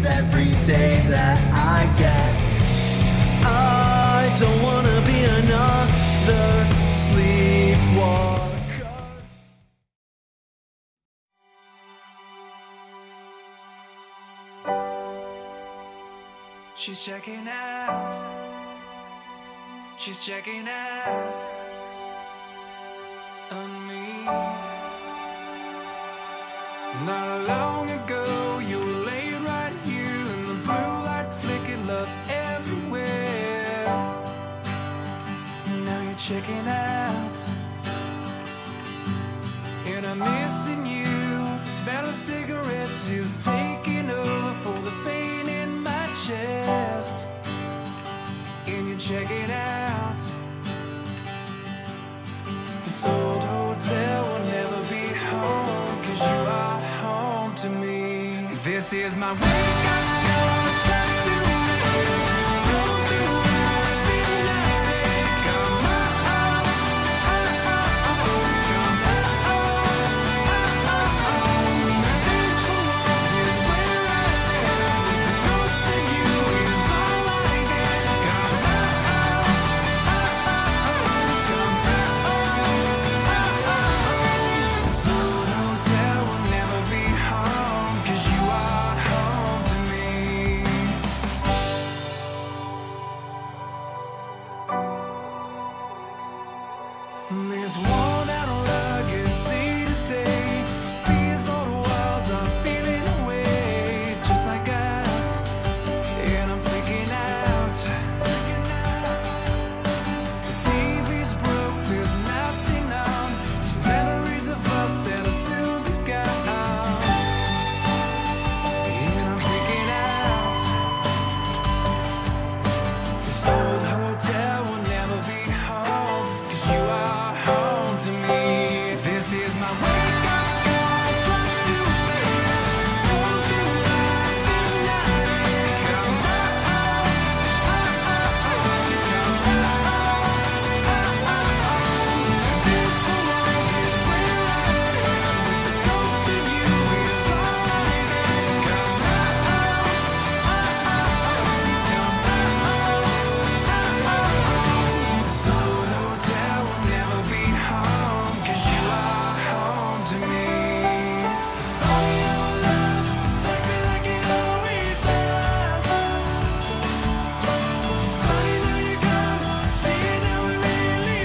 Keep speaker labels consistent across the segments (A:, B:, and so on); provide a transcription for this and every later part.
A: every day that I get. I don't wanna be another sleepwalker.
B: She's checking out. She's checking out on me.
C: Not long ago, you were laid right here, and the blue light flickered love everywhere. Now you're checking out, and I'm missing you. The smell of cigarettes is taking over for the pain in my chest. And you're checking out. This old hotel will never be home, 'cause you are home to me. This is my wake-up call, it's time to live. Go through life ignited. Come on, come on. This for once is where I live. With the ghost of you is all I get. Come on, this old hotel will never be home, 'cause you are home to me. There's worn out luggage, see to stay. These old walls are peeling away, just like us. And I'm freaking out. The TV's broke, there's nothing on. Just memories of us that are soon to go. And I'm freaking out. This old hotel will never be home, 'cause you are home to me. This is my wake-up call, it's time to live. Go through life ignited. Come on, this for once is where I live. With the ghost of you is all I get. Come on, this old hotel will never be home, 'cause you are home to me. It's funny how love affects me like it always does. It's funny now you're gone, seeing how it really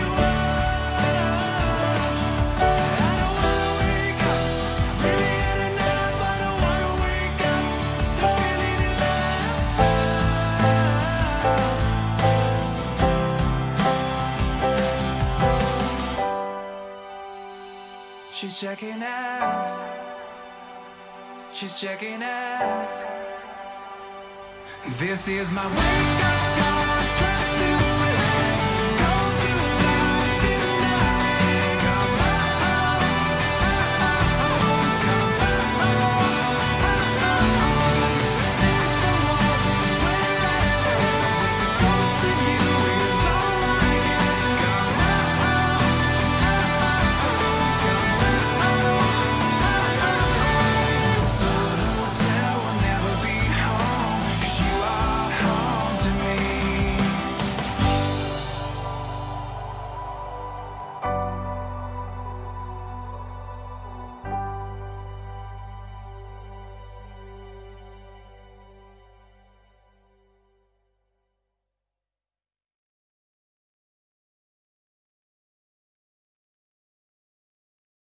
C: was. I don't wanna wake up, I've really had enough. I don't wanna wake up, still feeling in love. She's checking out. She's checking out. This is my wake-up